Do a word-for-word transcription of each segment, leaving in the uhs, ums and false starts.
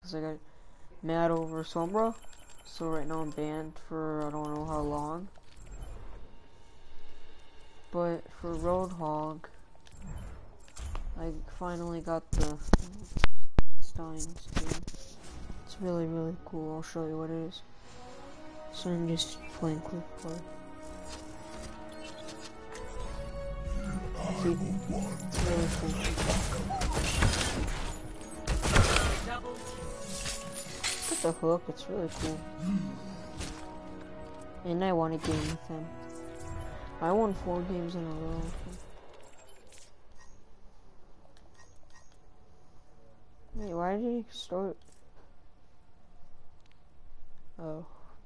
because I got mad over Sombra. So right now I'm banned for I don't know how long. But for Roadhog, I finally got the Stein skin. It's really, really cool. I'll show you what it is. So I'm just playing quick play. See? It's really cool. Look at the hook, it's really cool. And I won a game with him. I won four games in a row. Wait, why did he start? Oh.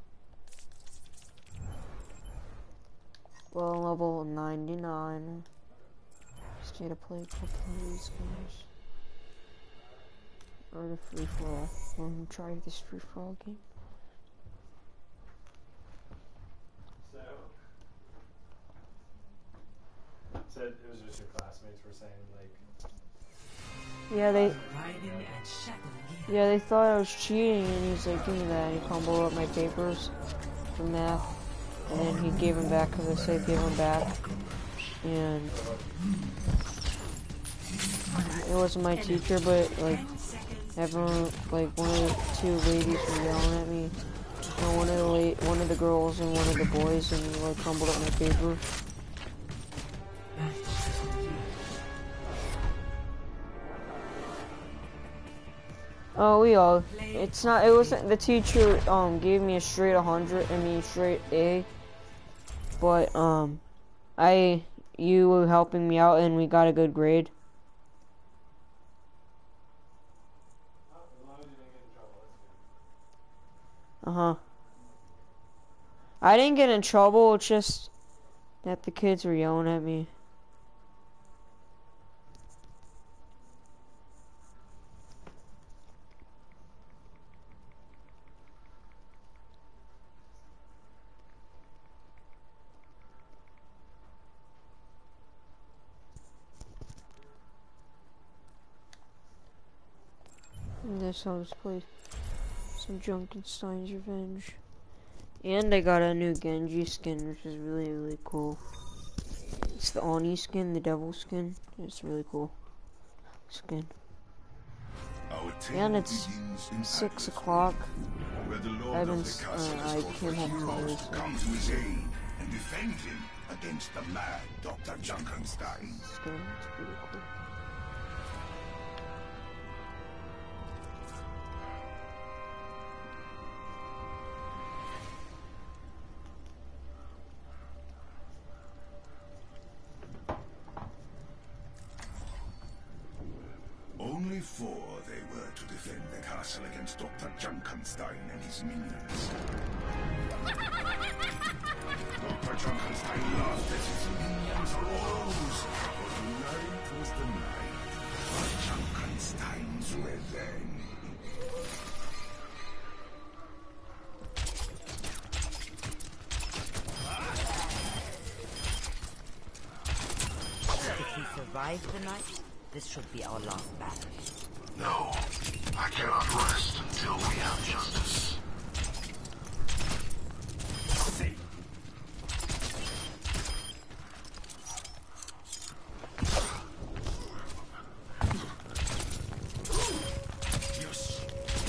Well, level ninety-nine. Just need to play a couple of these games. Or the free for all. I'm gonna try this free for all game. So, said it was just your classmates were saying like. Yeah, they. Yeah, they thought I was cheating, and he's like, "Give me that." And he comboed up my papers for math, and then he gave them back because I said give them back, and it wasn't my teacher, but like everyone, like one of the two ladies were yelling at me. No, one of the la one of the girls and one of the boys, and he like crumbled up my paper. Oh, we all. It's not. It wasn't. The teacher um gave me a straight a hundred. I mean straight A. But um, I you were helping me out, and we got a good grade. Uh huh. I didn't get in trouble. It's just that the kids were yelling at me. And this I'll just play some Junkenstein's Revenge. And I got a new Genji skin, which is really, really cool. It's the Oni skin, the devil skin. It's really cool skin. And it's six o'clock. I've been, uh, I came home tired, so. Come to his aid and defend him against the mad Doctor Junkenstein. Skin, it's pretty cool. Only four they were to defend the castle against Doctor Junkenstein and his minions. Doctor Junkenstein laughed as his minions rose, for tonight was the night of Junkenstein's revenge. If he survives the night, this should be our last battle. No, I cannot rest until we have justice. See. Yes.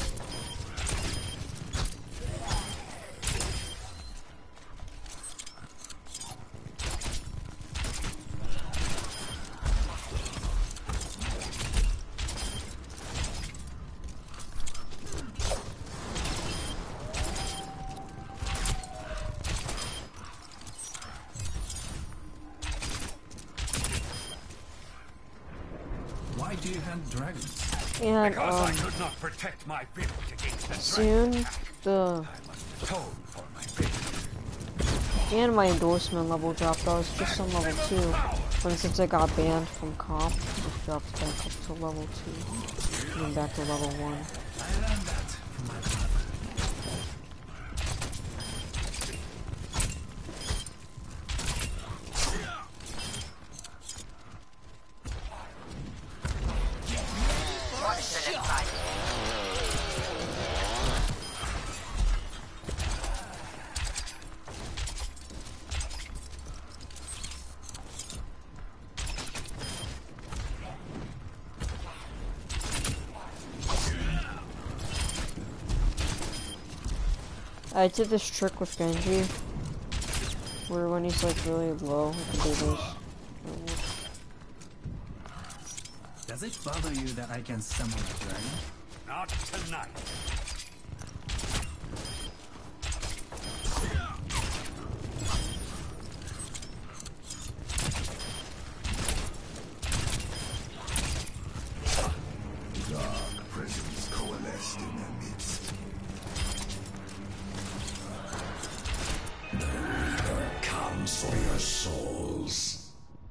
Why do you hunt dragons? And Because I um, could not protect my village against the soon dragon. the I must atone for my village. and my endorsement level dropped. I was just on level two, but since I got banned from comp, it dropped back up to level two, and then back to level one. I learned that from my father. I did this trick with Genji, where when he's like really low, I can do this. Does it bother you that I can summon a dragon? Not tonight. Dark presence coalesced in their midst. The Reaper comes for your souls.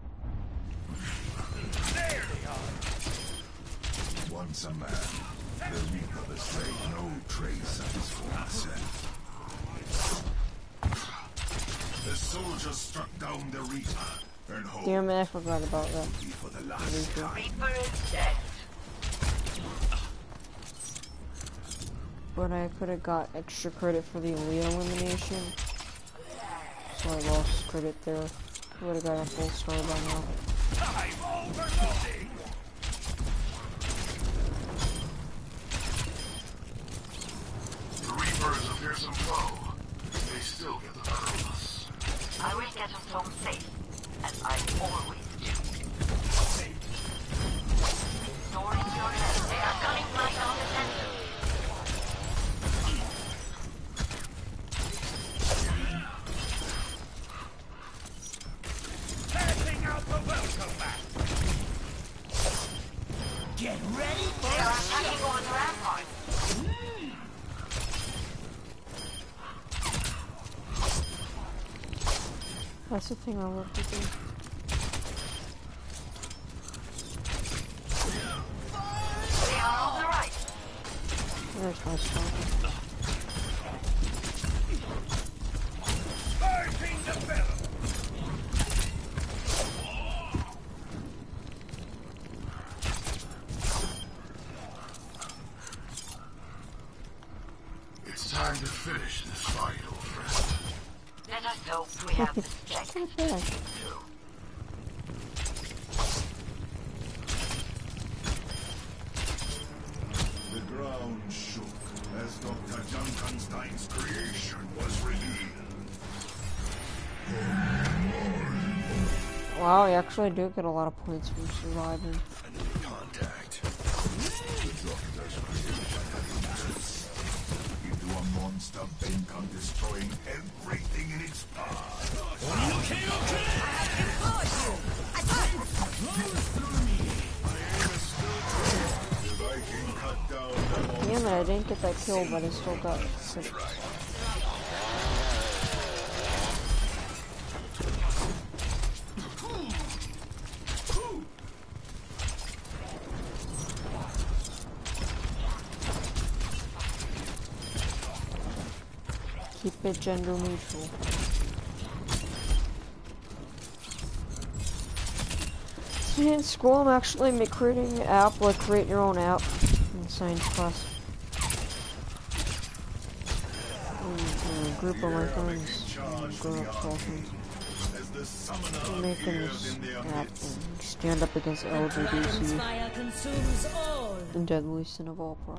There they are. Once a man, the Reaper betrayed no trace of his former self. The soldiers struck down the Reaper and hoped Damn it, I forgot about that. for the last time. Reaper is dead. But I could have got extra credit for the elite elimination. So I lost credit there. I would have got a full star by now. I'm overloading! The Reapers a fearsome foe. They still get the better of us. I will get us home safe, as I always do. Ignoring your head, they are coming right on the center. Passing out the welcome mat! Get ready for They are attacking on rampart. That's the thing I love to do. They are on the right. There's my star. Burning the bellow! It's time to finish this fight, old friend. Let us hope we have the strength. Yeah. The ground shook as Doctor Junkenstein's creation was revealed. Wow, you actually do get a lot of points from surviving. Enemy contact. The Doctor's creation has into a monster bent on destroying everything in its path. Okay, okay! The Viking cut down the Damn it, I didn't get that kill, but I still got six. Keep it gender neutral. See, in school, I'm actually ma- creating an app, like create your own app in science class. And, uh, a group of my friends, grown up talking, making this app and stand up against L G B T, the deadliest sin of all pride.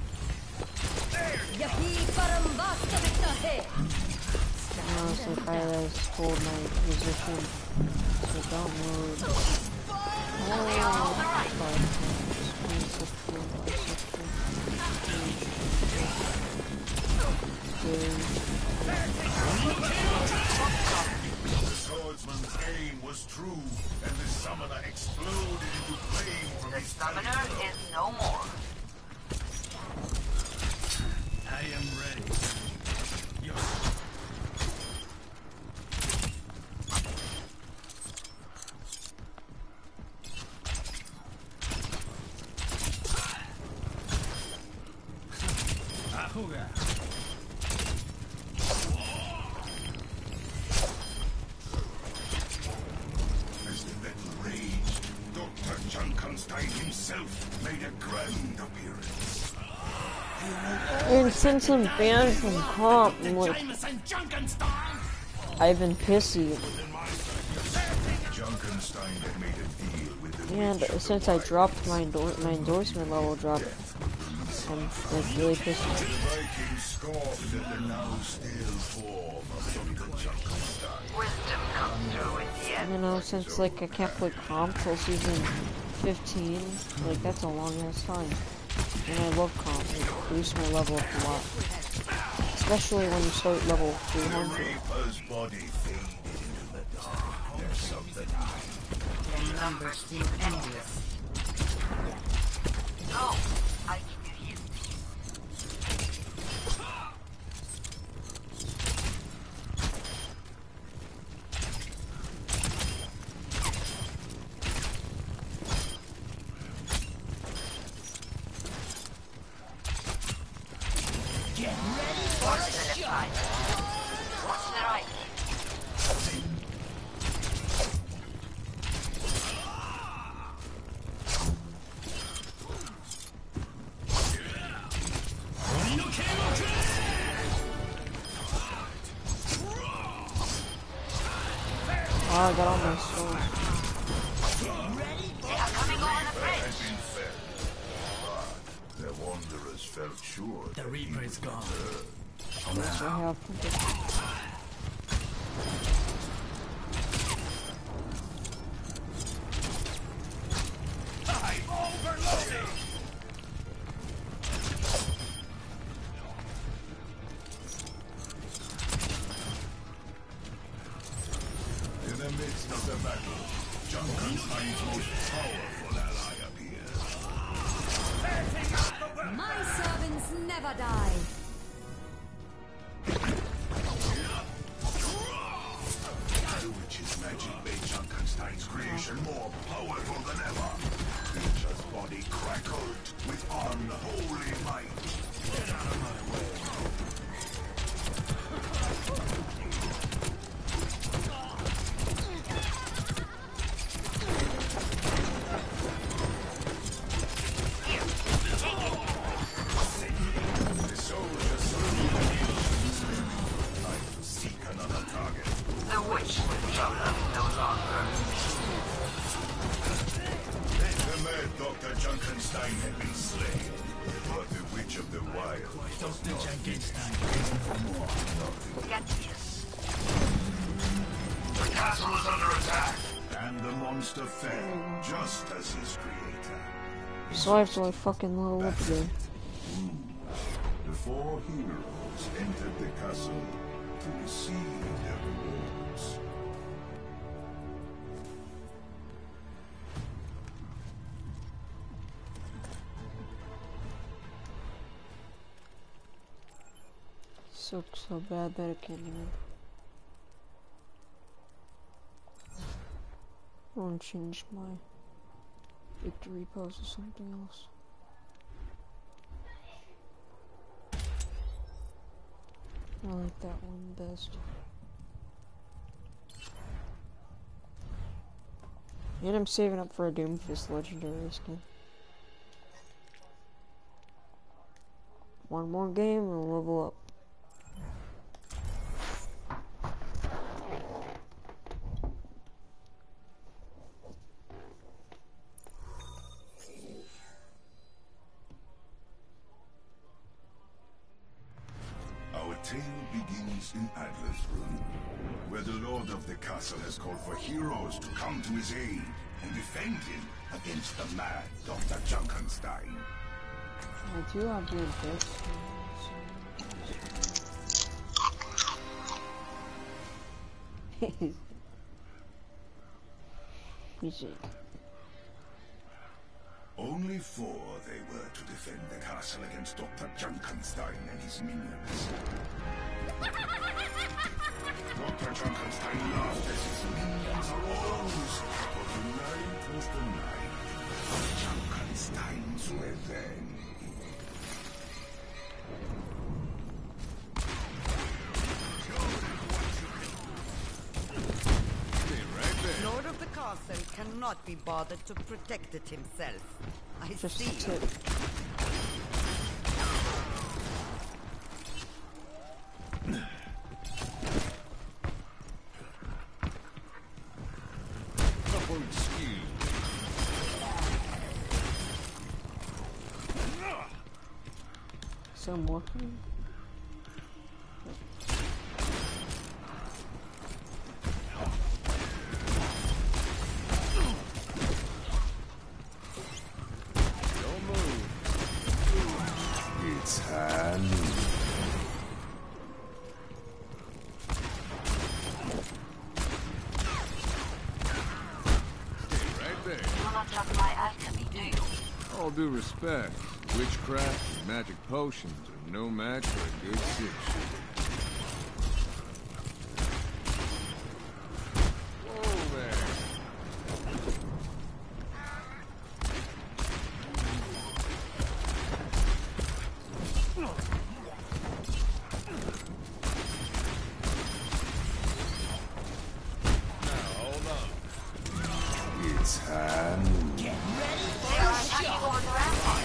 Honestly, if I had told my musician to download The swordsman's aim was true, and the summoner exploded into flame from The his summoner is no more. I am ready. Ahuga. As the battle raged, Doctor Junkenstein himself made a grand appearance. and since I'm banned from comp, I'm like, I've been pissy. Junkenstein had made a deal with the And witch of the since I Wild dropped my endor my endorsement level dropped I'm like really pissed off. The Vikings scoffed at the now still form of Doctor Junkenstein. Wisdom comes through at the end. You know, since like I can't play comp till season fifteen, like that's a long ass time. And I love comp, it boosts my level up a lot. Especially when you start level three hundred. Reaper's body faded into the dark. There's something The numbers seem endless. Go. I give you hint. Get ready for What's a the left shot! side? What's the right? Oh, I got all my souls. They are coming over the bridge. has been fed. But the wanderers felt sure The that Reaper is gone. That's what happened. I'm overloading! in the midst of the battle, Junkenstein's most powerful ally appears. My servants never die. The witch's magic made Junkenstein's creation more powerful than ever. Creature's body crackled with unholy might. Get out of my way. The soldiers I seek another target. The witch will trouble us no longer. The mad Doctor Junkenstein had been slain, but the Witch of the Wild was Doctor not Junkenstein is no more. Nothing. Get this. The castle is under attack, and the monster fell just as his creator. So I have to like fucking level up again. The four heroes entered the castle to receive their rewards. Sucks so bad that I can't even. I want to change my victory pose to something else. I like that one best. And I'm saving up for a Doomfist legendary skin. One more game and we'll level up. Our tale begins in Adler's Room, where the lord of the castle has called for heroes to come to his aid and defend him against the mad Doctor Junkenstein. I do have the best. Music. Only four they were to defend the castle against Doctor Junkenstein and his minions. Doctor Junkenstein laughed as his minions arose, for tonight was the night of Junkenstein's revenge. Lord of the castle cannot be bothered to protect it himself. I Just see. tip. Double skill. there more? Don't move. It's hand. Stay right there. You will not trust my alchemy, do you? All due respect, witchcraft and magic potions are no match for a good six shooter. Whoa there. Now hold on. It's hand. They are attacking over the rampart.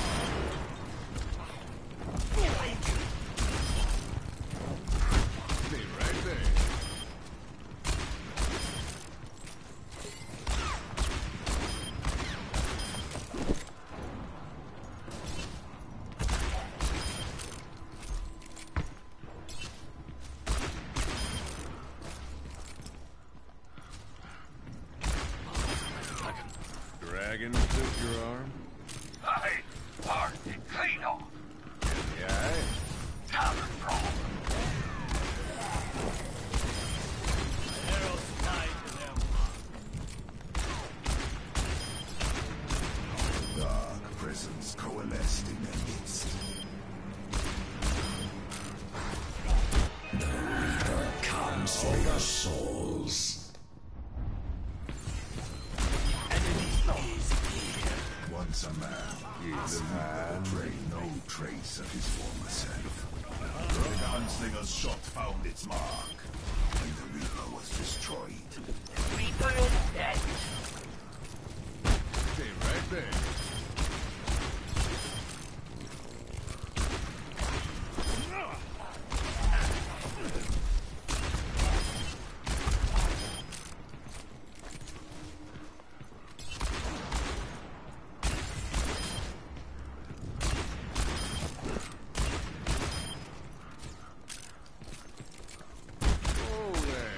Stay right there. Dragon took your arm? I are the Kano. Yeah. Tavern brawl. Dark presence coalesced in their midst. The Reaper comes for your souls. Once a man, his hand betrayed no trace of his former self. The gunslinger's shot found its mark, and the Reaper was destroyed. Reaper is dead. Stay right there. Whoa there.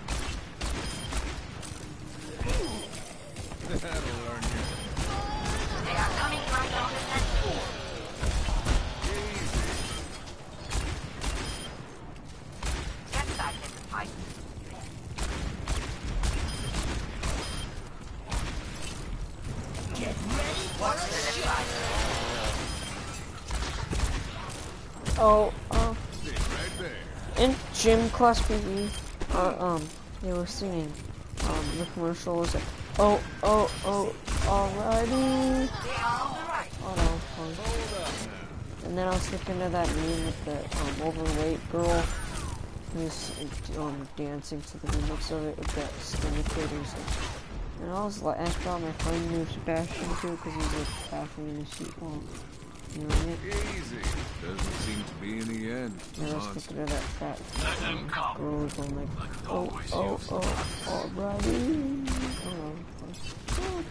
That'll learn you. They are coming right down the center. Easy. Get back in the fight. Watch the left side. Oh, uh, Stay right there. in gym class P E, uh, um, they were singing, um, the commercial was like, oh, oh, oh, alrighty. They are on the right. Oh no, fun. Hold up now. And then I was thinking of that meme with the um, overweight girl who's um, dancing to the remix of it with that skinny kid who's like, and I was like, I thought my friend knew Sebastian too because he's like laughing in his seat while doing it. Easy. Doesn't seem to be any end. And I was Monster. thinking of that fat girl who's going like, oh, oh, oh, alrighty. Oh, oh,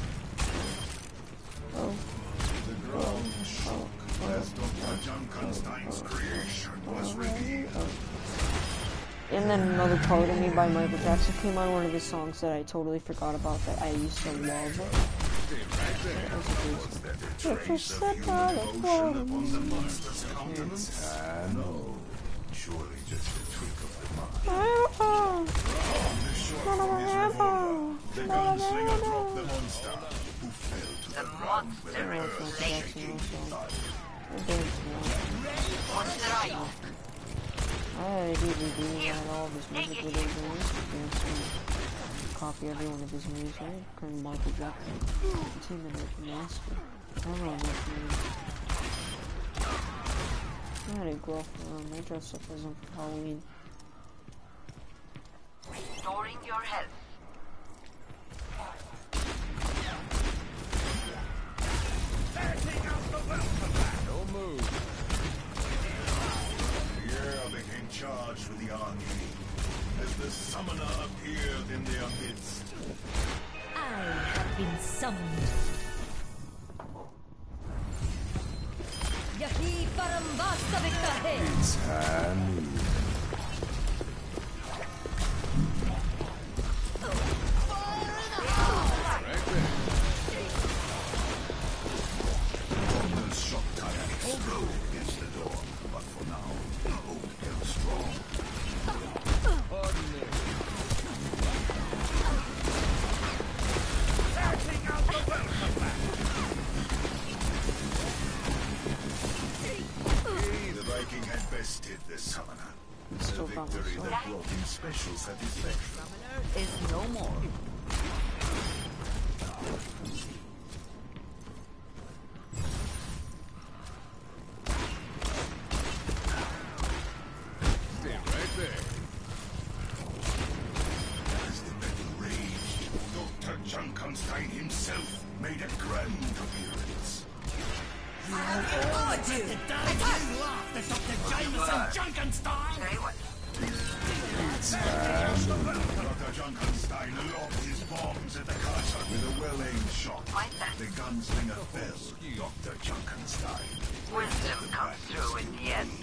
oh, The ground shook as Doctor Junkenstein's creation was revealed. And then another part of me by Michael Jackson came on, one of his songs that I totally forgot about that I used to love. Stay right there. That was a good Was there a If you trace of slip human out of emotion phone. upon the monster's countenance? No. Surely just a trick of the mind. song. The shot from his revolver, the gunslinger dropped the monster, who fell to the ground with an earth-shaking thud. Watch the right. I had a D V D and all of his music videos on Instagram. Copy every one of his music. Current Michael Jackson. Team and Rick Master. I don't know what name. I had a girlfriend. I dressed up as him for Halloween. Restoring your health. Don't move. The air became charged with the arcane as the summoner appeared in their midst. I have been summoned. Yahi para It's handy. The shock tire exploded against the door, but for now, the hope held strong. Pardon me. Setting out the welcome mat. The Viking had bested the summoner. A Still got victory myself. that brought him special satisfaction. Summoner is no more. Stay right there. As the battle raged, Doctor Junkenstein himself made a grand appearance. Very well. Doctor Junkenstein lobbed his bombs at the castle with a well-aimed shot. Quite that. The gunslinger fell. Doctor Junkenstein. Wisdom comes through in the end.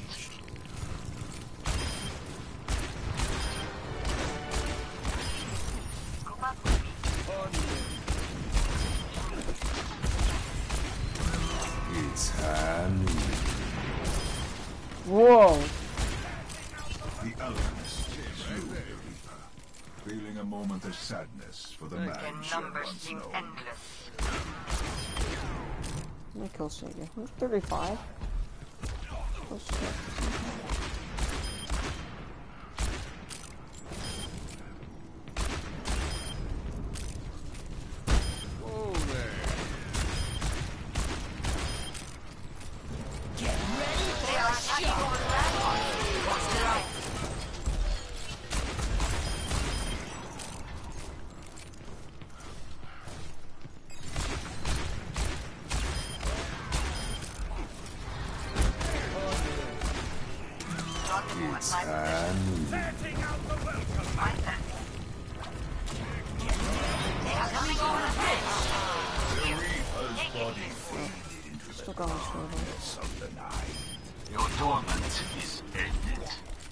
Group up with me. Pardon me. It's handy. Whoa! The alchemist slew the reaper, feeling a moment of sadness for the man The she had numbers once seem known. endless. My kill Sega. thirty-five. Oh shit. Whoa there. They are attacking over the landmark. Watch the right. Rendezvous at my position. Right then. They are coming over the bridge. The reaper's body faded into the Still going straight. darkness of the night. Your torment is ended.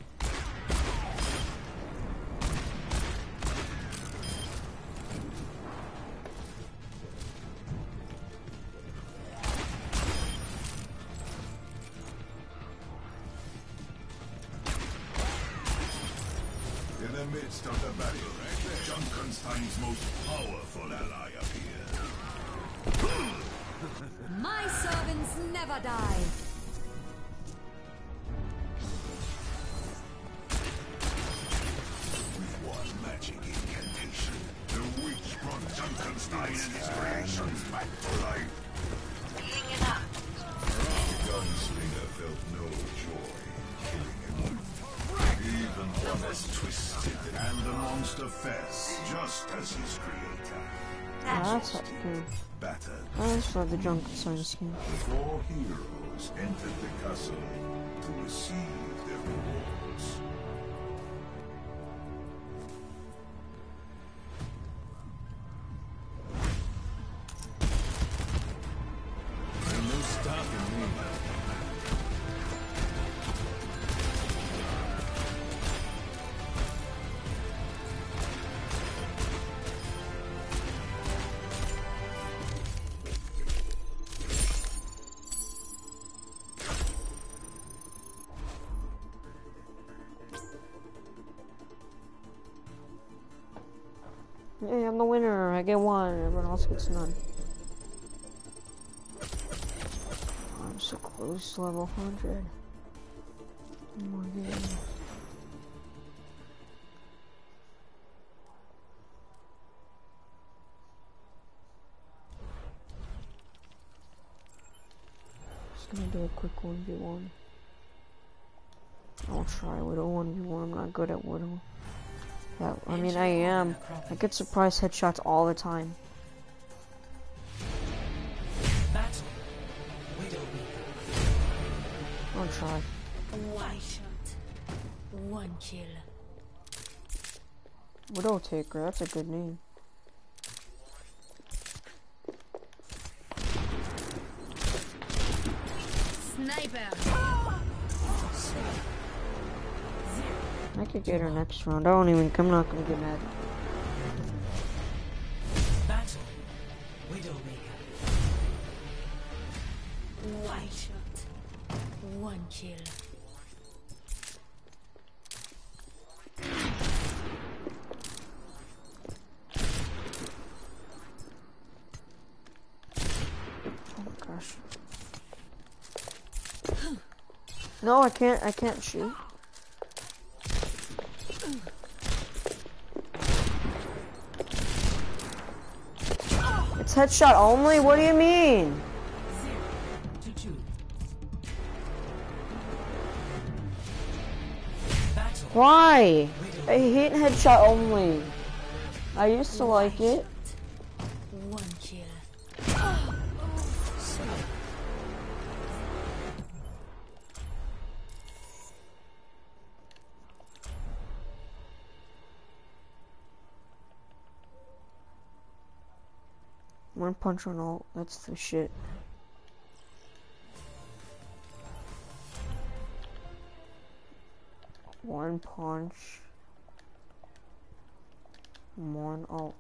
In the midst of the battle, Junkenstein's most powerful ally appeared. My servants never die. With one magic incantation, the witch brought Junkenstein and his creations back to life. Healing it up. The gunslinger felt no joy in killing him. Even one as twisted, and the monster fell, just as his creator. Yeah, that's not good. Battered. I just love the Junkenstein skin. The four heroes entered the castle to receive their rewards. Ain't no stopping me. Hey, I'm the winner. I get one. Everyone else gets none. I'm so close to level one hundred. One more game. Just gonna do a quick one v one. I'll try Widow one v one. I'm not good at Widow. Yeah, I mean, I am. I get surprise headshots all the time. Battle. Widow I'll try. One shot. One kill. Widow Taker, that's a good name. Sniper. I could get her next round. I don't even. I'm not gonna get mad. Battle. Widowmaker. White shot. One kill. Oh gosh. No, I can't. I can't shoot. It's headshot only? What do you mean? Zero to two. Battle. Why? I hate headshot only. I used to like it. One kill. One punch on ult. That's the shit. One punch. One ult.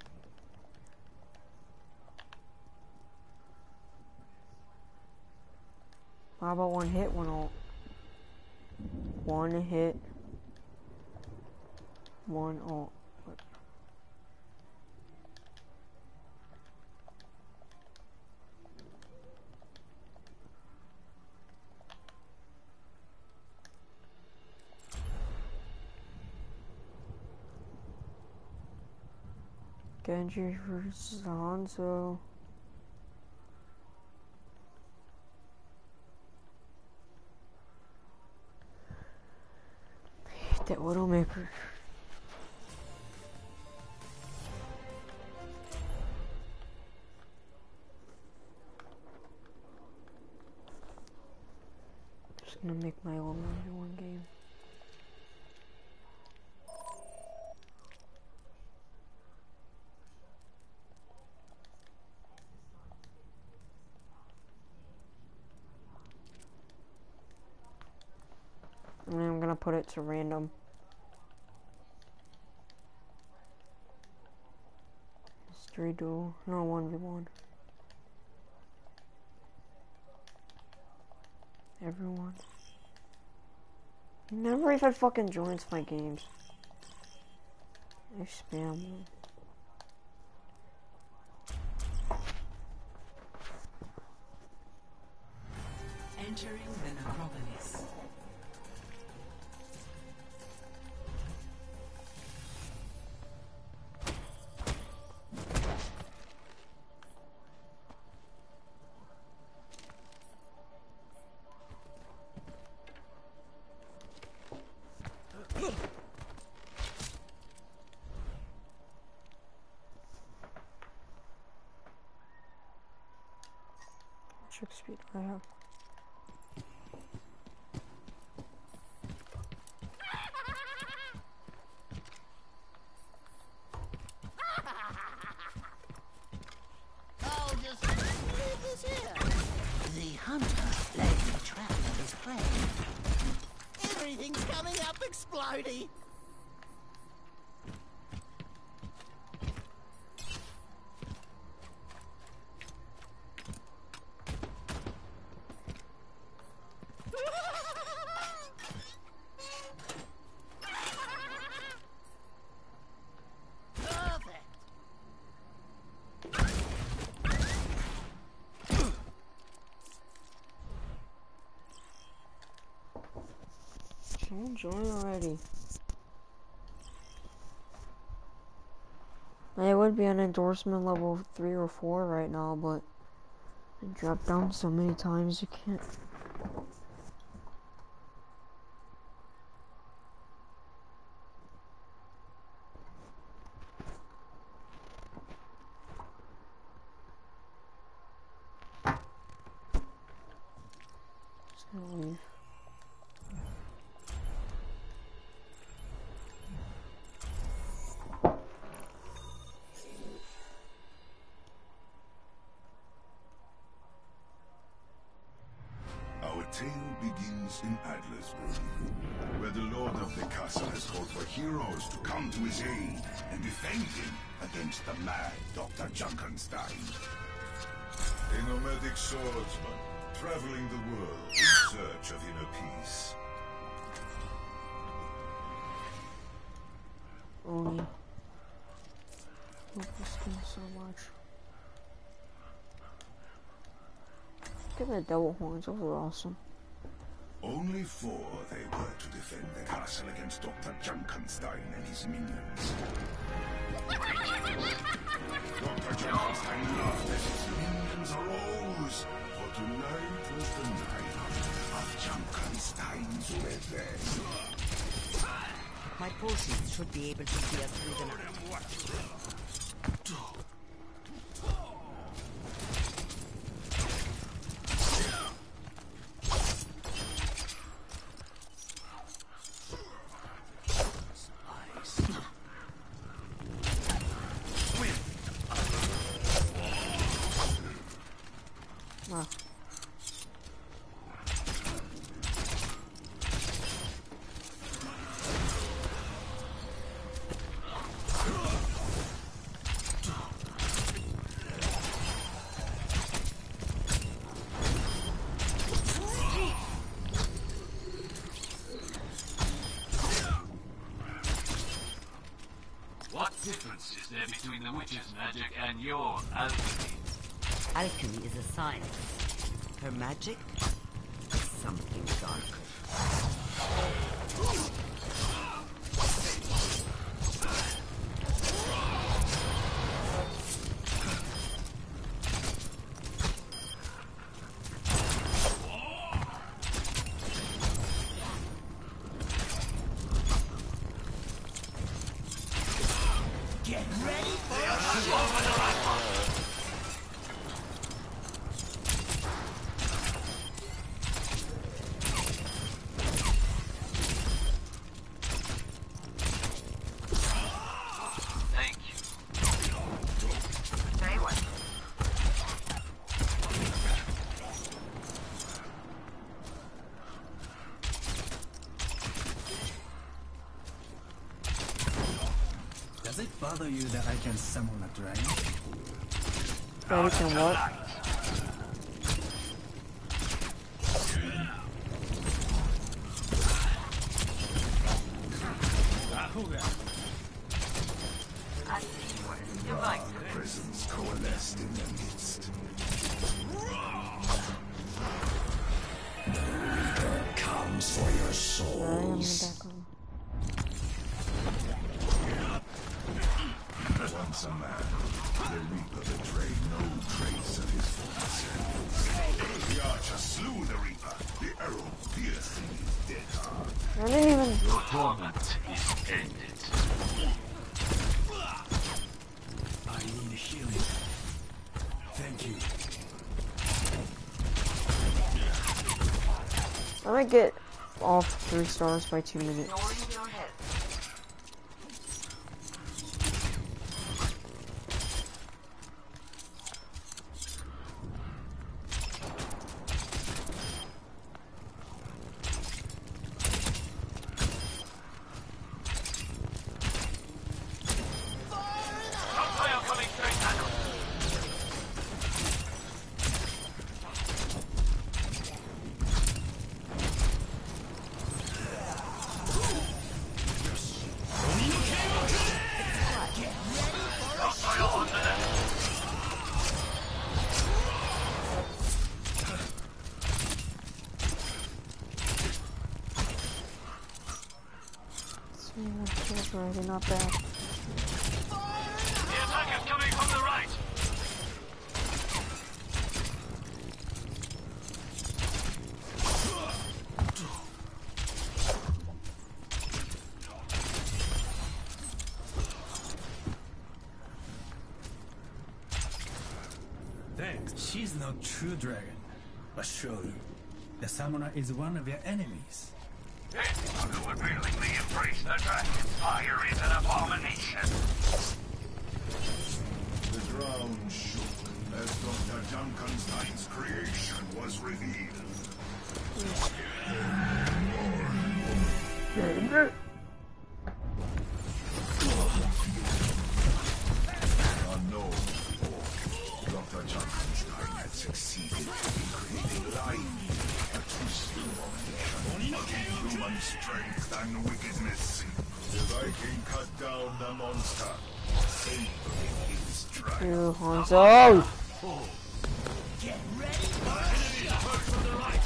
How about one hit, one ult? One hit. One ult. Genji versus Hanzo. I hate that Widowmaker. Just gonna make my own number one game. And then I'm gonna put it to random. History duel. No, one v one. Everyone. He never even fucking joins my games. I spam them. Entering the necropolis. Trick speed I have. Oh, just leave this here. The hunter laid the trap for his prey. Everything's coming up explodey. Join already. I would be on endorsement level three or four right now, but I dropped down so many times you can't. Just gonna leave. Our tale begins in Adlersburg, where the lord of the castle has called for heroes to come to his aid and defend him against the mad Doctor Junkenstein. A nomadic swordsman, traveling the world in search of inner peace. Only. Love this skin so much. Look at the double horns, those are awesome. Only four they were to defend the castle against Doctor Junkenstein and his minions. Doctor Junkenstein laughed as his minions arose, for tonight was the night of Junkenstein's revenge. My potions should be able to see us through the night. Wow. What difference is there between the witch's magic and your alchemy? Alchemy is a science. Her magic is something darker. Get ready for a Thank you. Stay away. Does it bother you that I can summon a dragon? That you can what? Our presence coalesced in their midst. The Reaper comes for your souls. Once a man, the Reaper betrayed no trace of his former self. The archer slew the Reaper, the arrow piercing his dead heart. I didn't even... Your torment is ended. I need healing. Thank you. I might get off three stars by two minutes. Ignoring your health. Fire coming straight at us. Fire on the left. That's already not bad. The attack is coming from the right. Thanks. She's no true dragon. But surely, the summoner is one of your enemies. Anyone who would willingly embrace the dragon's fire is an abomination. The ground shook as Doctor Junkenstein's creation was revealed. Unknown before, Doctor Junkenstein had succeeded in creating life, a too slow of human strength and wickedness. The Viking cut down the monster, savoring his triumph. You Hanzo! Get ready for a shot. From the right.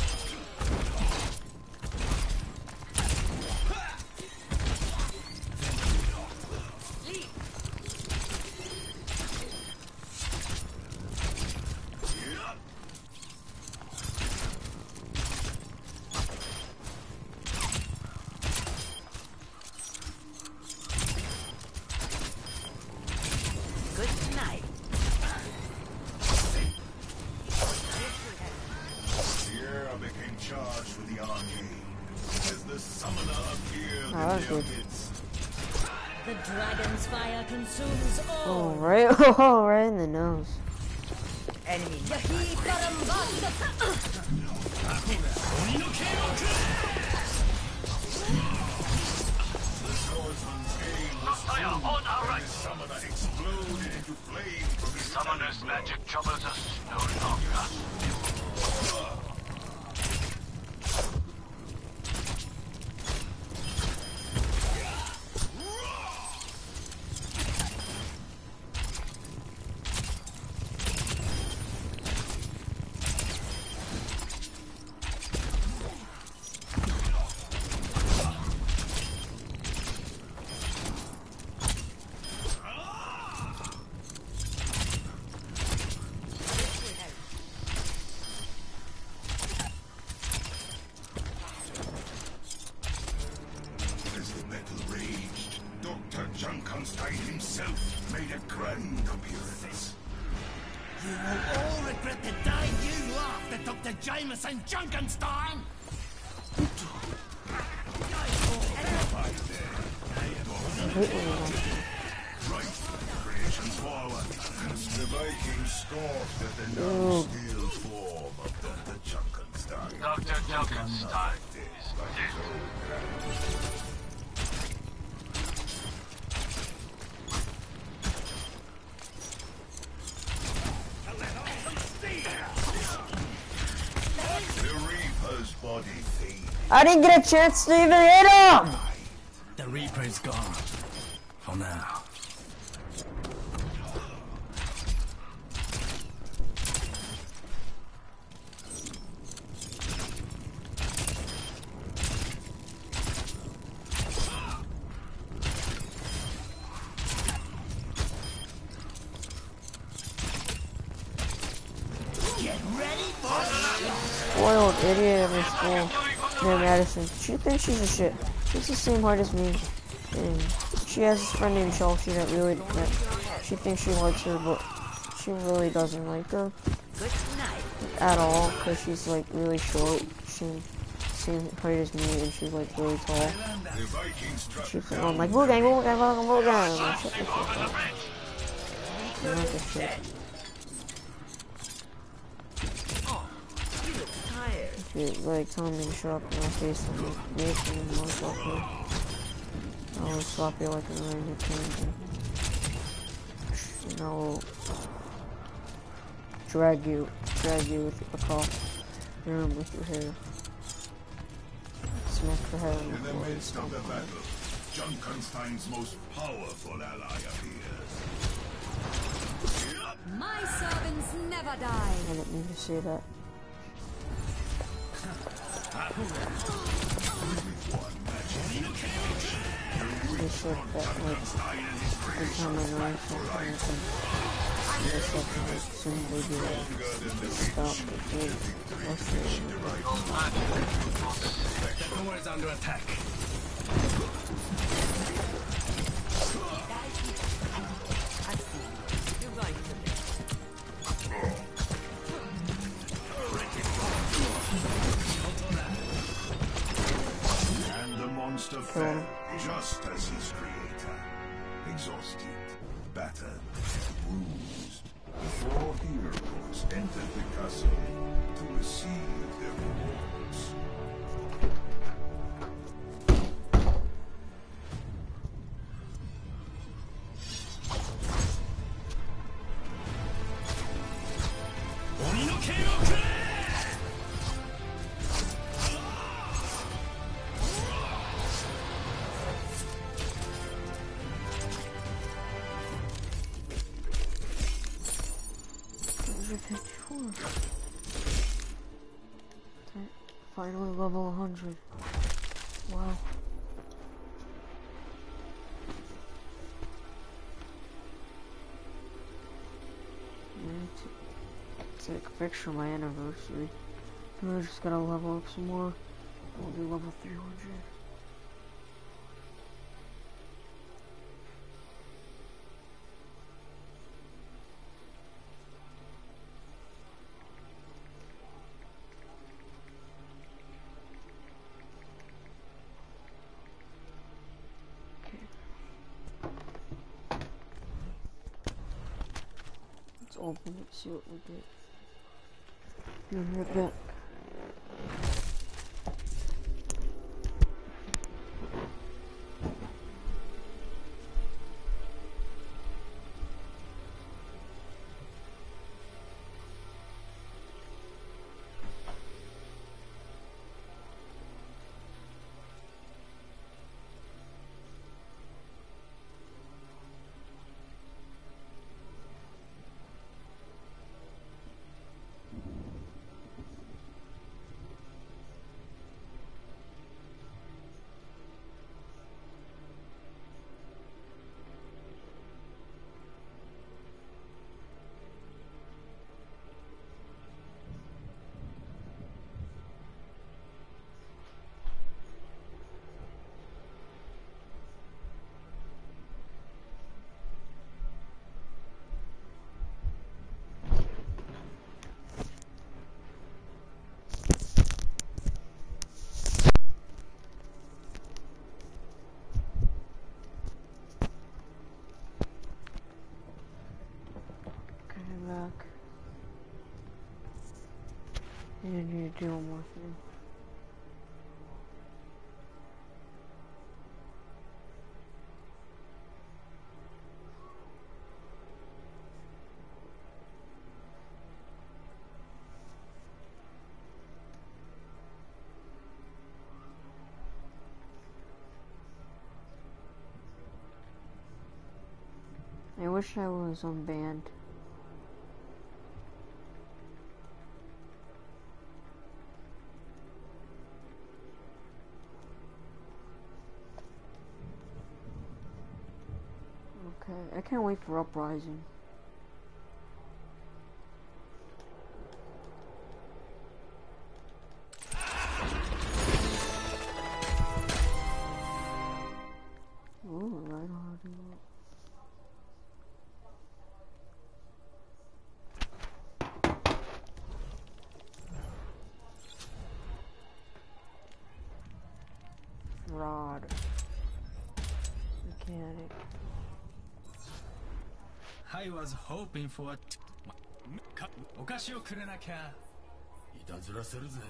The dragon's fire consumes all. Oh, right, oh, right in the nose. Enemy. Fire on our right. Summoner exploded into flame from his summoner's magic troubles us no longer. Junkenstein himself made a grand appearance. You will all regret the day you laughed at Doctor Jameson Junkenstein! Right, creations forward. The Vikings scoffed at the non-steel form of Doctor Junkenstein. Doctor Junkenstein is dead. I didn't get a chance to even hit him! The Reaper is gone. For now. Get ready for Spoiled idiot at my school. Named Madison. She thinks she's a shit. She's the same height as me. And she has this friend named Chelsea that really that she thinks she likes her, but she really doesn't like her. Good night. At all, because she's like really short. She's same height as me and she's like really tall. She's like, I'm like, Boo gang, Boo gang, Boo gang. I'm like, shut the fuck up. I'm not the shit. She like telling me to shut up in my face and like making the most of her. I will slap you like a random thing and I will drag you, drag you with, across the room with your hair. Smack your hair in the In the floor. midst of the battle, Junkenstein's most powerful ally appears. My servants never die. I didn't mean to say that. They said that like every time I know something I can just have to like simply do it. Stop the game. The core is under attack. And the monster fell, just as his creator. Exhausted, battered, bruised. The four heroes entered the castle to receive their rewards. Finally level one hundred. Wow. Take a picture of my anniversary. And I just gotta level up some more. I'll do level three hundred. Open it, see what we get. And right back. Back. And I need to do one more thing. I wish I was unbanned. Okay, I can't wait for Uprising. Ooh, I don't know how to do that. Rod. Mechanic. I was hoping for a t- かお菓子をくれなきゃいたずらするぜ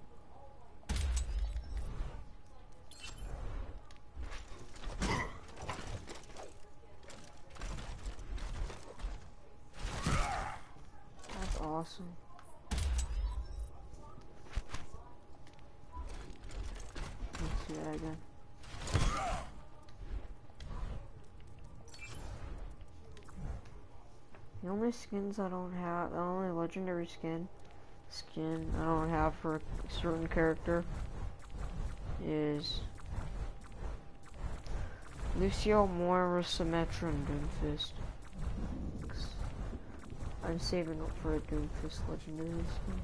That's awesome. Let's see that again. The only skins I don't have, the only legendary skin, skin I don't have for a certain character is Lucio, Moira, Symmetra, and Doomfist. I'm saving up for a Doomfist legendary skin.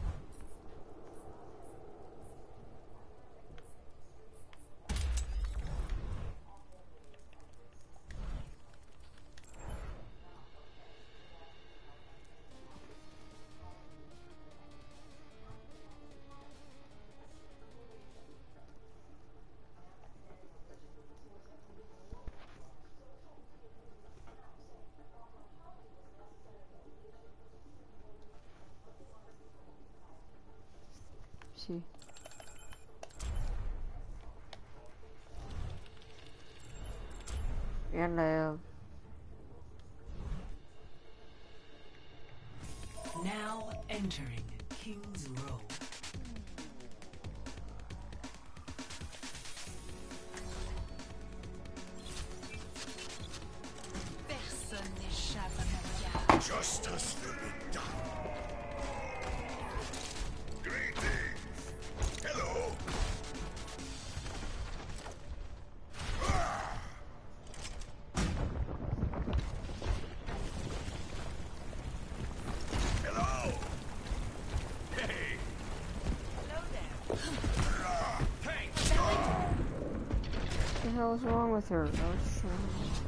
See. And I have now entering King's Row. Personne n'échappe à ma garde. Justice will be done. hell is wrong with her? I was trying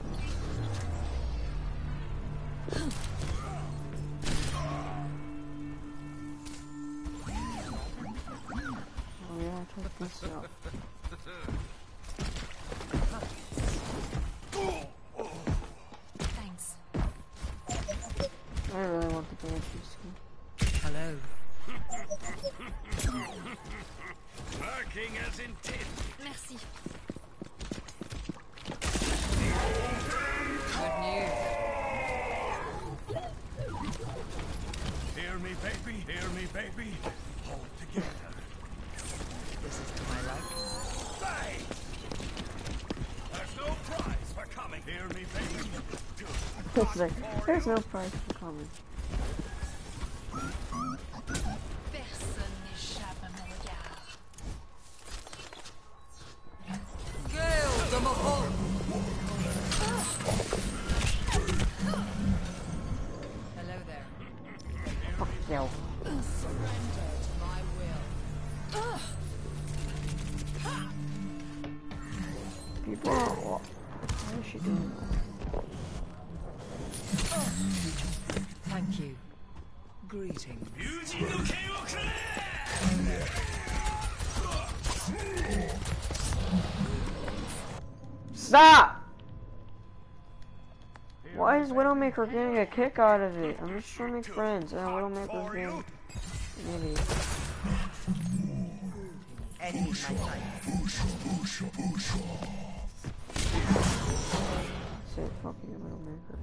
Oh yeah, I took this out. Thanks. I really want the Banshee skin. Hello. Working as intended. Merci. Good news. Hear me, baby, hear me, baby. Hold together. This is to my liking. Say! There's no prize for coming. Hear me, baby. It's like, there's no price for coming. Personne n'échappe à mon regard. Gale de Mahon! Hello there. Fuck you. Surrender to my will. People are. What is she doing? Thank you. Greetings. Stop! Why is Widowmaker getting a kick out of it? I'm just trying to make friends, and Widowmaker's being an idiot. Enemy my sight. Say fuck you, Widowmaker.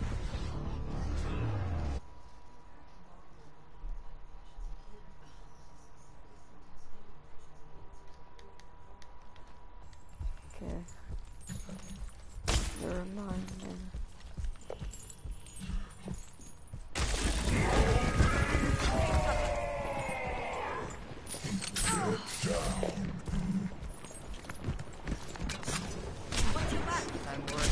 Okay. Never mind then. What's your back? I'm worried.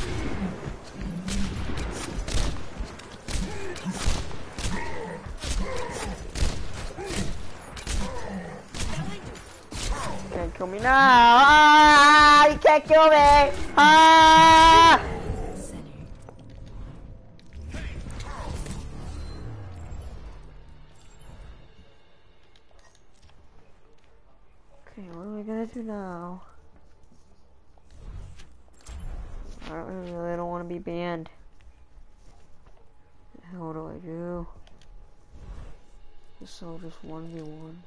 Can't kill me now! Ah! You can't kill me! Ah! Okay, what are we gonna do now? I really don't want to be banned. What the hell do I do? Guess I'll just one v one.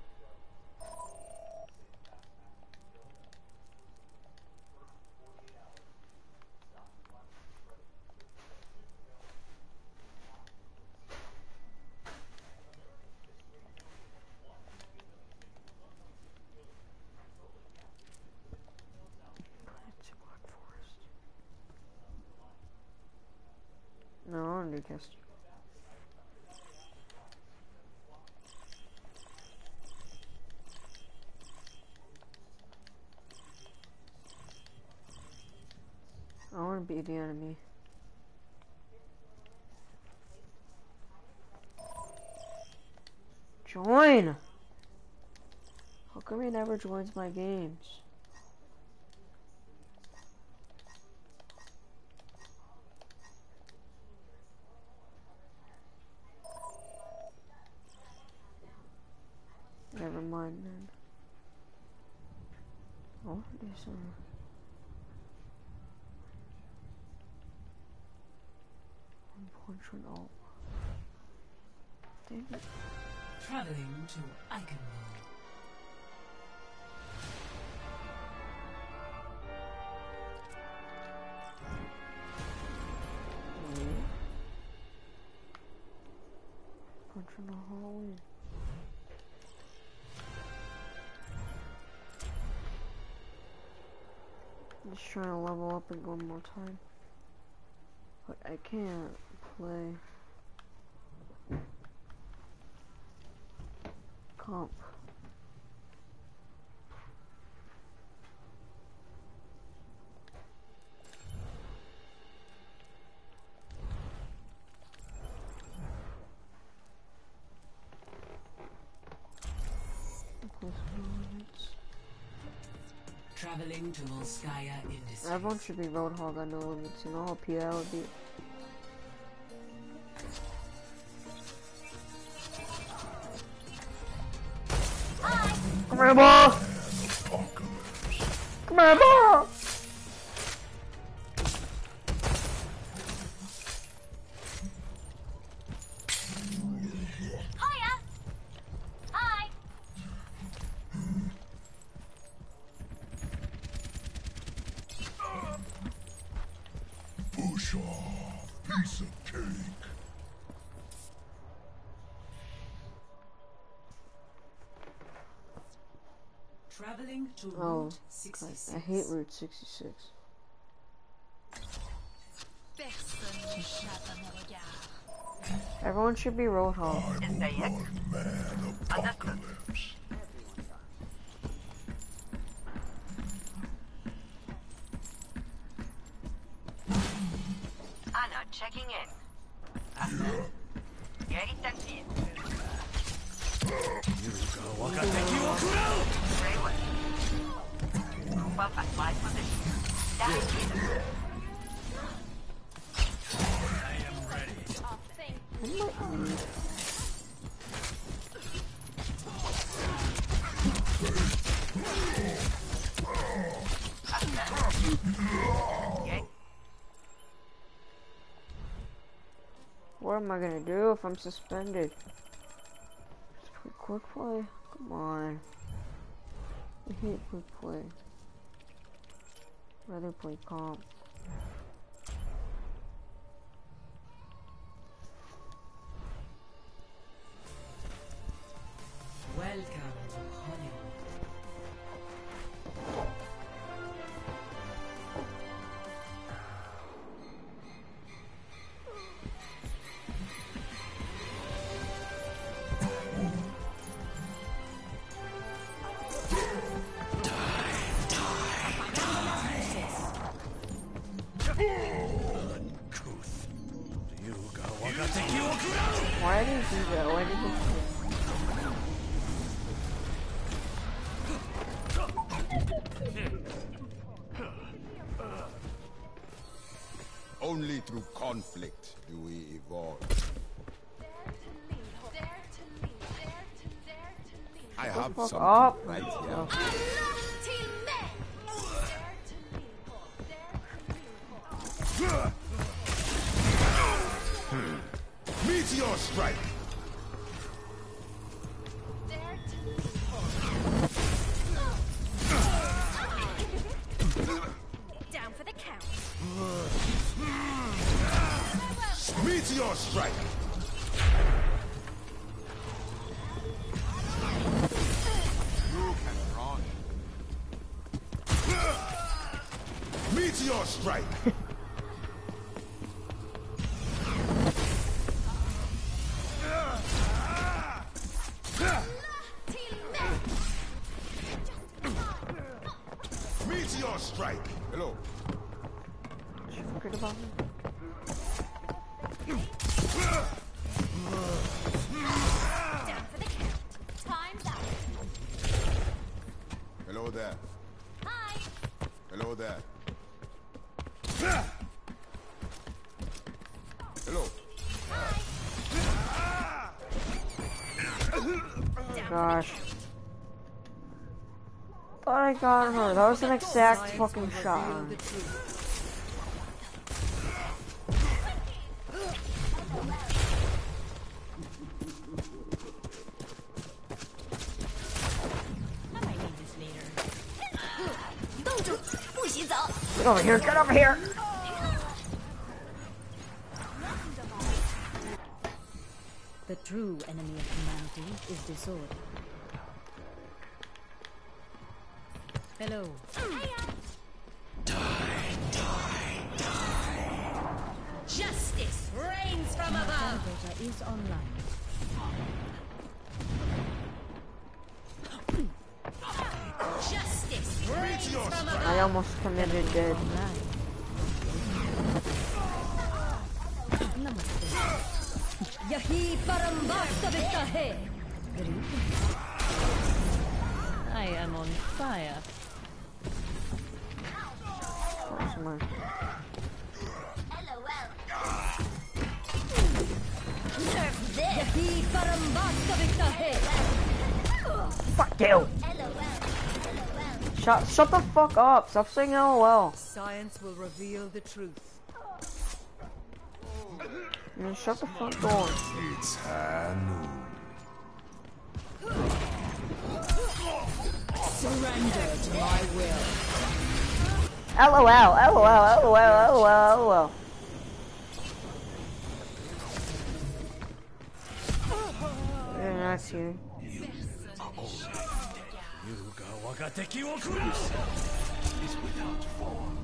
No, I want to do cast. I want to be the enemy. Join! How come he never joins my games? Never mind then. Oh, there's some. One punch on alt. Damn it. Traveling to Iconwell. Punch in the hallway. I'm just trying to level up and go one more time. But I can't play comp. Traveling to Volskaya Industries. Everyone should be Roadhog, I know limits, and I'll help you out with it. Come here, ball! Come here, ball! Hiya! Hi! Push off, piece of cake. Traveling to Oh, Route sixty-six. I hate Route sixty-six. Personne n'échappe à mon regard. Everyone should be Roadhog. I'm one man apocalypse. Anna checking in. Yeah, it's that it. Very well. Group up at my position. That is it. I am ready. Okay. What am I gonna do if I'm suspended? Just play quick play? Come on. I hate quick play. Rather play comp. Welcome to Hollywood. Why did he do that? Why did he do Only through conflict do we evolve. I have fuck something up. right here. Hmm. Meteor strike! Down for the count. Meteor strike! You can run. Meteor strike! Meteor strike! Hello. Did you forget about me? Down for the count. Time's up. Hello there. Hi. Hello there. Hello. Gosh. Thought I got her. That was an exact fucking shot. Get over here, get over here! The true enemy of humanity is disorder. Hello. Die, die, die. Justice reigns from above. The data is online. Justice reigns from above. I almost committed dead. Yahi paramvasta hai. I am on fire. mind. Fuck you! Shut, shut the fuck up! Stop saying LOL. Science will reveal the truth. Man, shut the fuck door. It's high noon. Surrender to my will. LOL, LOL, LOL, LOL, LOL. They're not here. Is without form.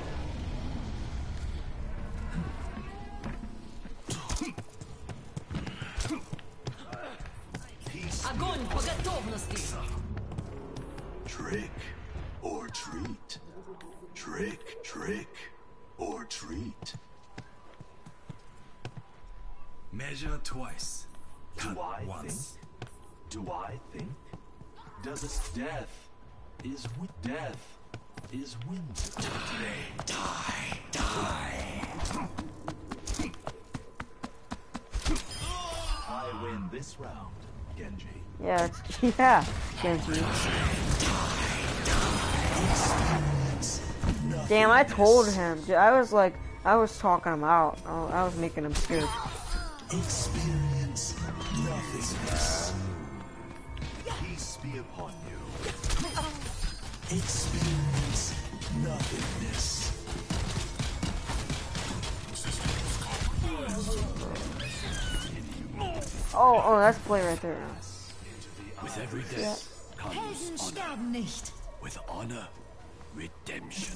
Огонь по готовности. Trick or treat. Trick, trick or treat. Measure twice. Do I once. think? Do I think? Does its death is with death is winter. Die, die, die. I win this round, Genji. Yeah, it's, yeah, Genji. Damn, I told him. Dude, I was like, I was talking him out. I, I was making him scared. Experience nothingness. Peace be upon you. Experience nothingness. Oh, oh, that's play right there. With every death comes honor. With honor, redemption.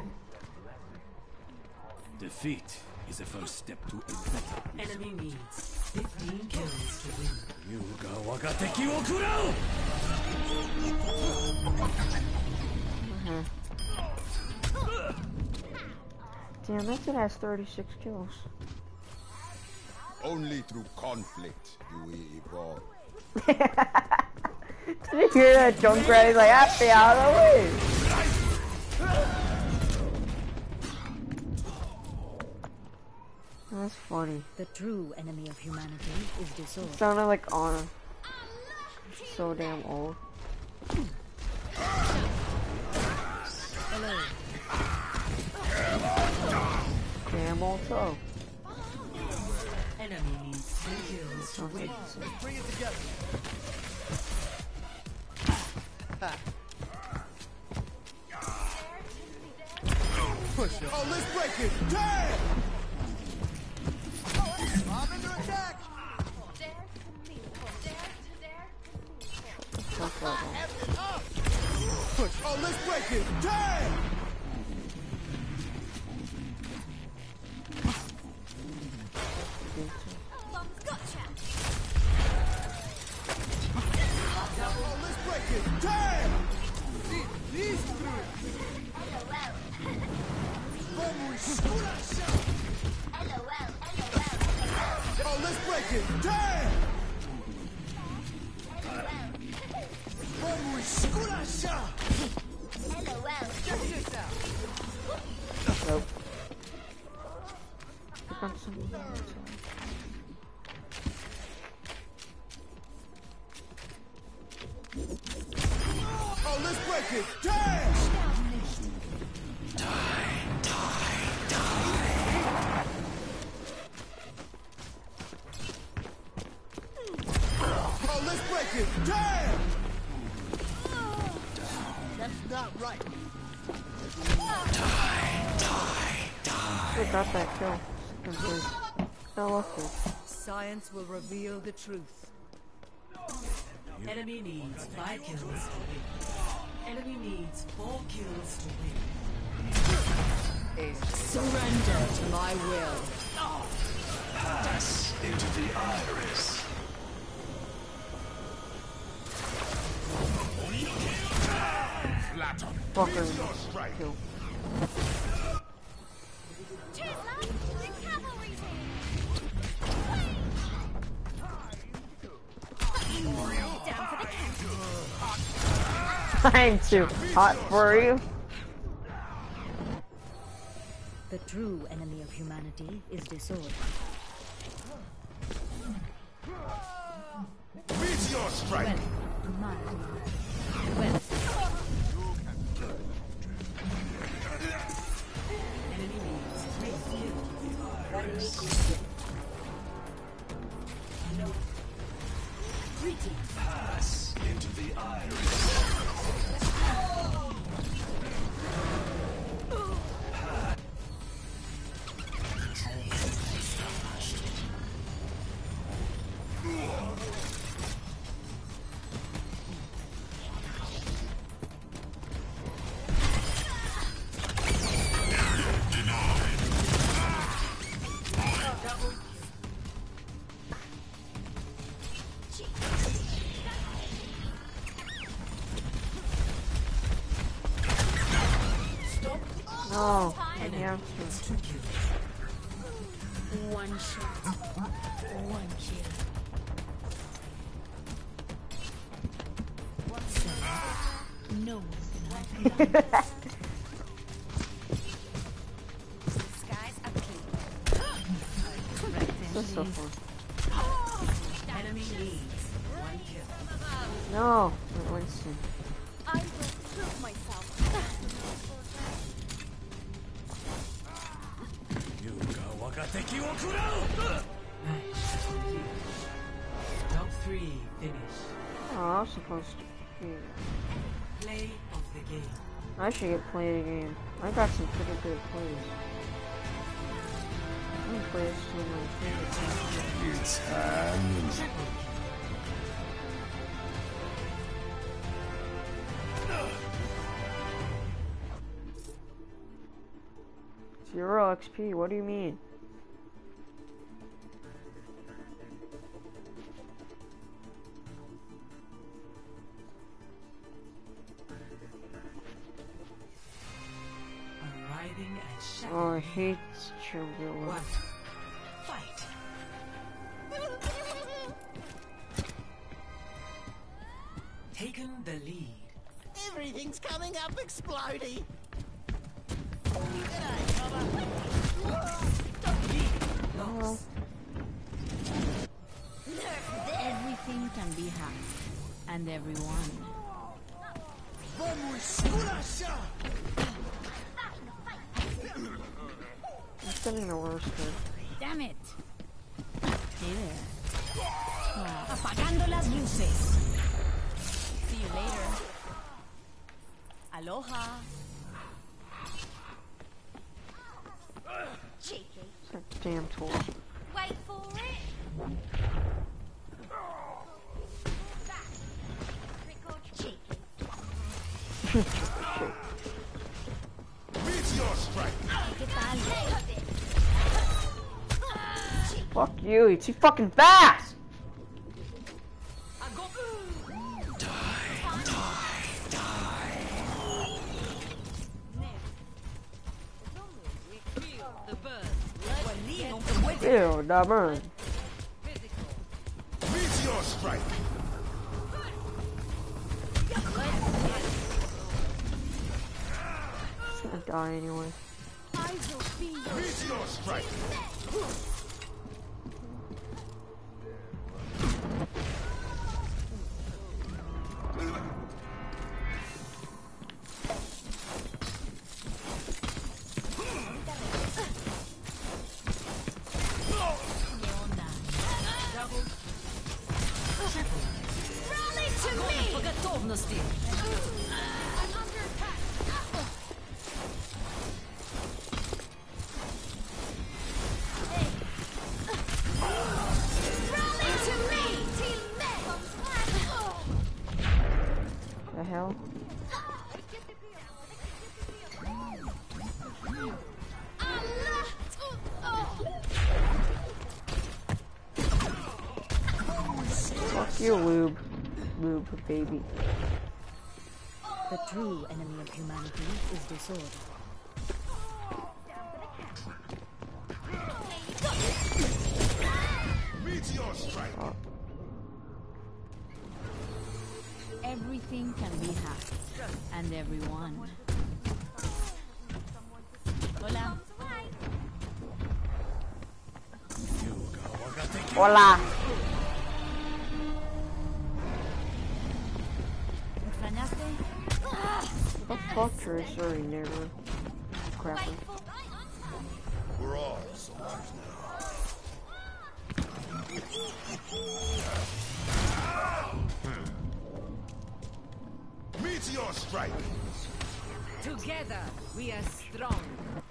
Defeat is the first step to a better. Enemy needs fifteen kills to win. Yuga wagateki wo kurau! Damn, that kid has thirty-six kills. Only through conflict do we evolve. Did you hear that Junkrat? He's like, happy out of the way. That's funny. The true enemy of humanity is disorder. Sounded like Anna. So damn old. Hello. Damn old toe. Enemy needs ten kills to win. Bring it together. Push it. Oh, let's break it. Damn! I'm under attack. Push. Oh, let's break it. Damn! Oh, let's break it. Damn! These through it. Oh, let's break it. Damn! Check this out. Nope. I got some. Oh, let's break it. Damn! Die, die, die. Oh, let's break it. Damn! That's not right. Die, die, die. They got that kill. I love it. Science will reveal the truth. Enemy needs five kills to win. Enemy needs four kills to win. Surrender to my will. Pass into the iris. Fucker. Kill. I'm too hot for you. The true enemy of humanity is disorder. Meteor strike! Well, my, well. Enemy needs three kills. No. Greetings. Pass into the iris. Oh, yeah. One shot, one kill. One second. No one can hide. Skies are clear. That's so fun. Enemy needs one kill. No, not Winston. I will prove myself. Top three finish. Oh, I was supposed to be. Play of the game. I should get play the game. I got some pretty good plays. I can play some of my favorite. It's time. Zero X P, what do you mean? Arriving at Shadow. Oh, I hate Chernobyl. One. Fight. Taken the lead. Everything's coming up explodey. Oh. Everything can be hacked, and everyone. It's getting the worst here. Damn it! Hey there. Ah, apagando las luces. See you later. Aloha. Cheeky. That damn tool. Wait for it. Record cheeky. Meteor strike! Fuck you, you're too fucking fast! Ew, that burn. Meteor strike! It's gonna die anyway. Meteor strike! Rally to me! По готовности. I'm under attack. Rally to me! The hell? Fuck you, lube. Lube, baby. The true enemy of humanity is disorder. Meteor strike! Oh. Everything can be hacked, and everyone. Hola. Hola. The culture is already never crap. We're all soldiers now. Meteor strike! Together, we are strong.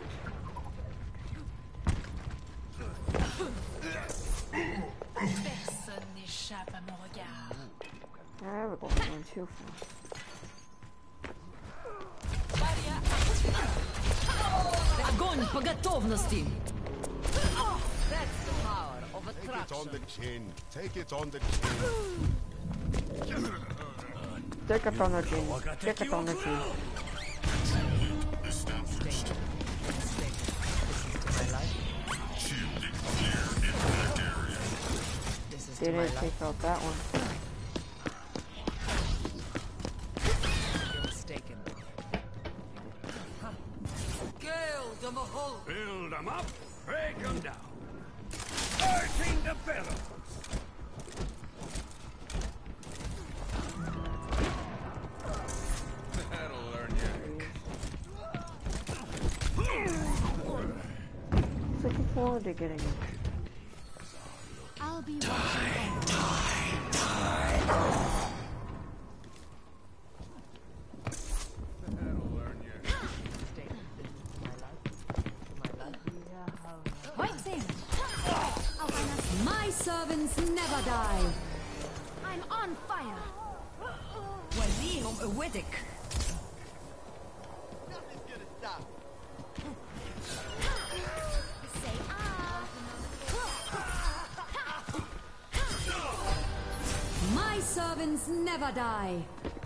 Personne n'échappe à mon regard. Ah, we're going too far. Огонь по готовности. That's the power of attraction. Take it on the chin. Take it on the chin. Take it on the chin. Take it on the chin. Established. Didn't take out that one. You're mistaken. Gale them a hole. Build them up, break them down. Fighting the fellows. That'll learn you. Looking forward to getting it. I'll be Die, die, die. That'll learn you. Waiting. My servants never die. I'm on fire. وليهم قوتك. Nothing's gonna stop. Say ah. My servants never die.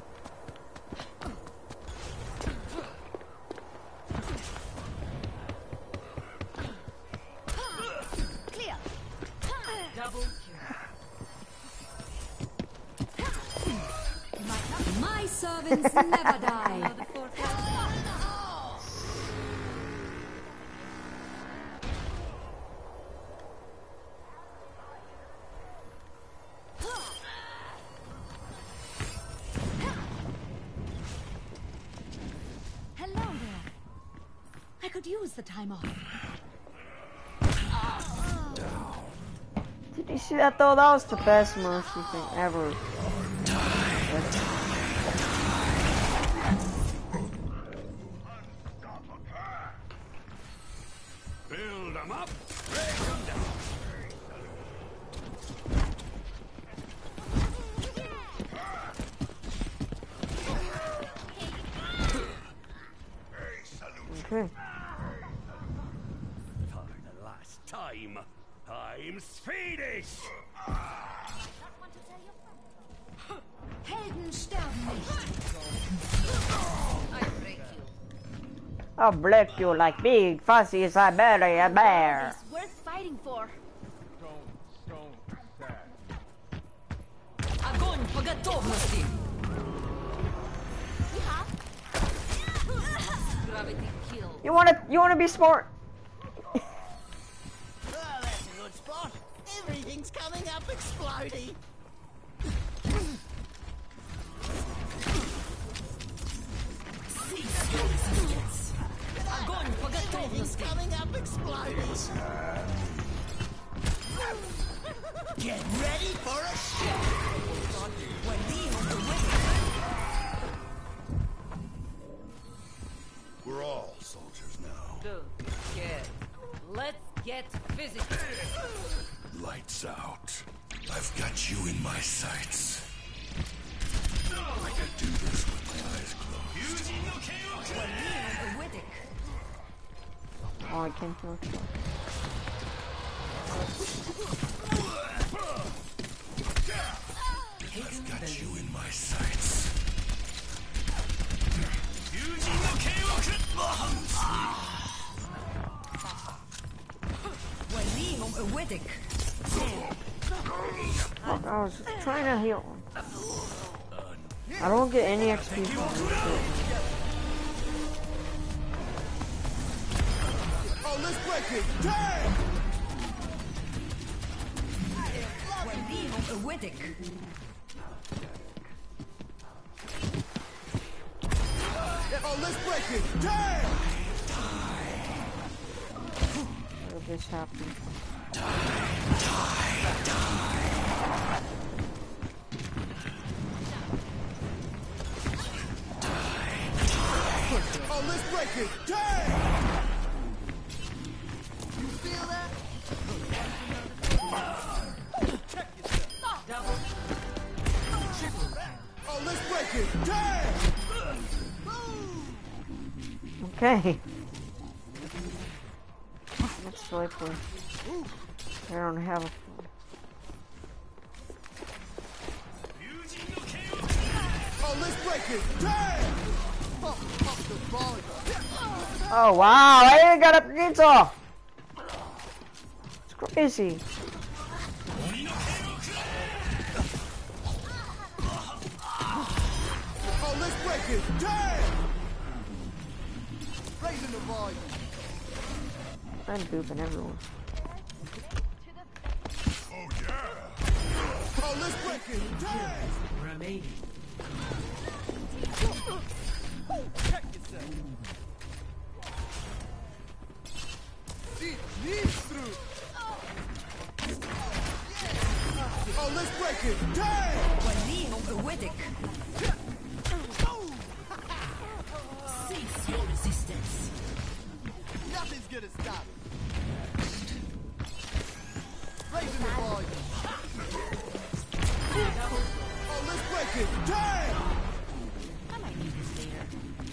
Clear. Double My servants never die. Hello there. I could use the time off. Did you see that though? That was the best mercy thing ever. Build them up, break them down. Okay. For the last time, I'm Swedish. Helden sterben nicht. I break you. I'll break you like big fuzzy Siberia bear. It's worth fighting for. Stone, stone, stack. Огонь по готовности. Gravity kill. You wanna you wanna be smart? Oh, that's a good spot. Everything's coming up exploding. Огонь по Everything's готовности. coming up exploding. Get ready for a shot. We're all soldiers now. Don't be scared. Let's get physical. Lights out. I've got you in my sights. I could do this with my eyes closed. Oh, I can't do it. I've got you in my sights. وليهم قوتك. Fuck, I was trying to heal him. I don't get any X P from this shit. Oh, let's break it. Damn! Widdick. Oh, let's break it! Damn! What did this happen? Oh, let's break it! Damn! You feel that? Check yourself. Double. Oh, let's break it! Damn! Okay. That's likely. I don't have a phone. Oh, let's break it! Damn! Pump, pump the ball. Oh wow, I even got a pizza! It's crazy. Oh, let's break it! Damn! Raising the volume. I'm booping everyone. Oh yeah! Oh, let's break it! Damn! Remaining. Check yourself. See, knees through. Oh, let's break it! Damn! Widdick. Cease your resistance. Nothing's gonna stop it. Raising the volume. Oh, let's break it! Damn! I might need this later.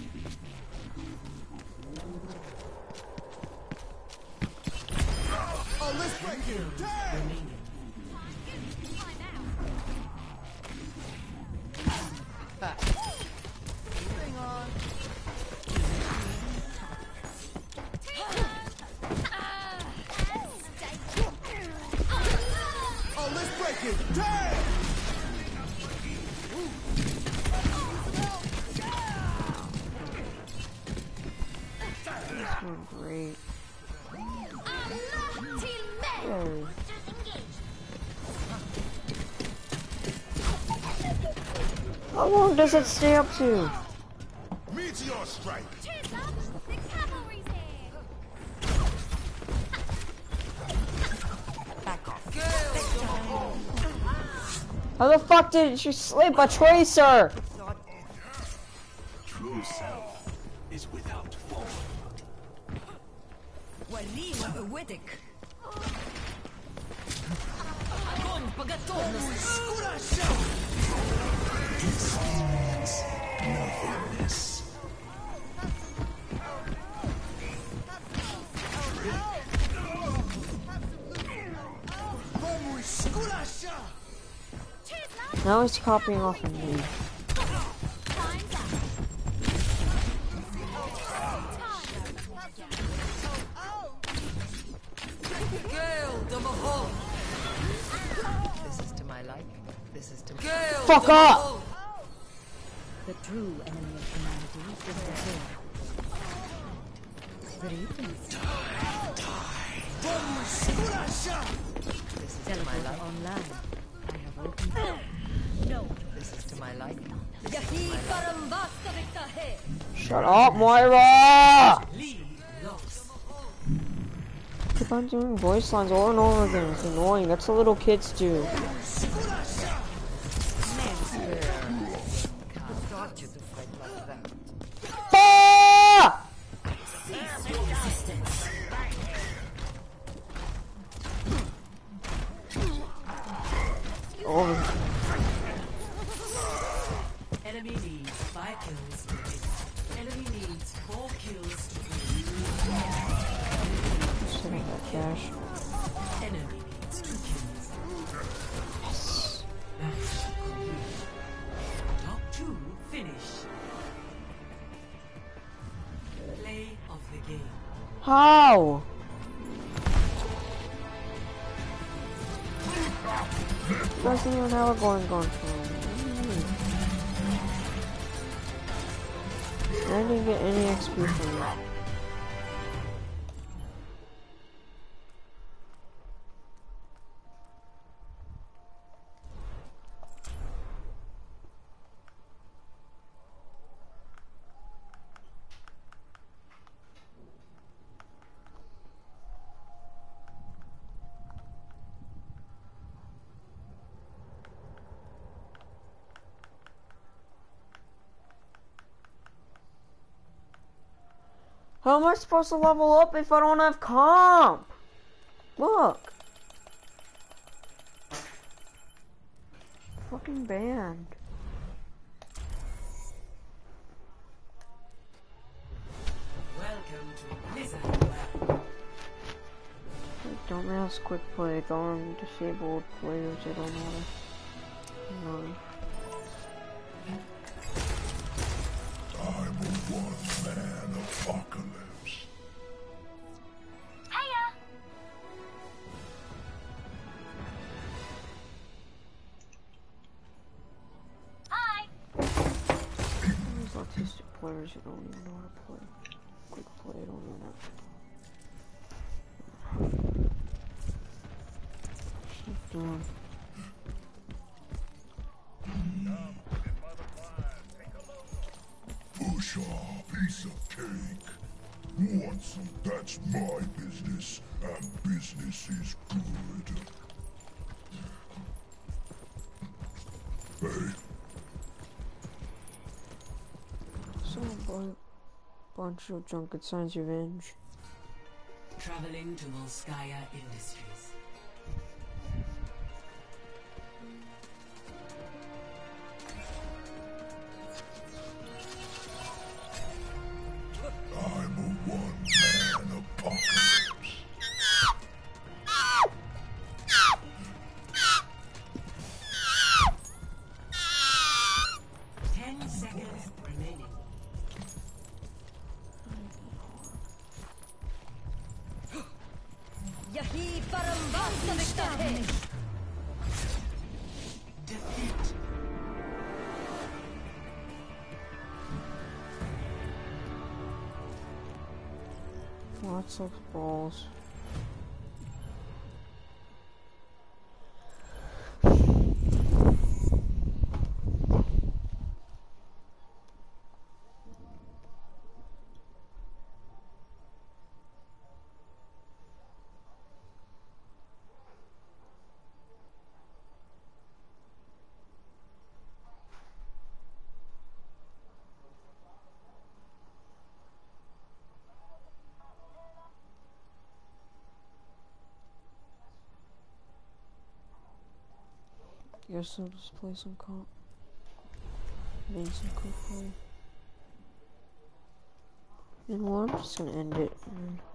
Oh, let's break it! Damn! Hang on. Oh, let's break it! Damn! Oh, great. Yay. How long does it stay up to? Meteor strike! How the fuck did she sleep a tracer? True self is without form. Widdick. Experience nothingness. Now he's copying off of me. This is to my liking. This is to my Fuck up! The true enemy of humanity is the sword. Greetings. This is to my liking. Online. I have opened. No. This is to my liking. Shut up, Moira! Keep on doing voice lines over and over again. It's annoying. That's what little kids do. Ah! Oh. Enemy needs five kills to win. Enemy needs four kills to win. Dash. Enemy needs two kills. Yes. Match complete. Top two finish. Play of the game. How? Doesn't even have a going going for him. I didn't get any X P from it. How am I supposed to level up if I don't have comp? Look. Fucking banned. Welcome to Blizzard World. Dumbass quick play, gone, disabled players, I don't know. No. I'm a one-man apocalypse. Hiya! Hi! These autistic players who don't even know how to play. Quick play, I don't know that. Keep doing. Push a piece of cake. Want some? That's my business, and business is good. Hey. Some bunch of Junket Signs Revenge. Traveling to Volskaya Industries. I'm a one-man apocalypse. Ten seconds remaining. Yahi Barambasta Defeat. Lots of balls. Guess I'll just play some comp. Then some quick play. And well, I'm just gonna end it.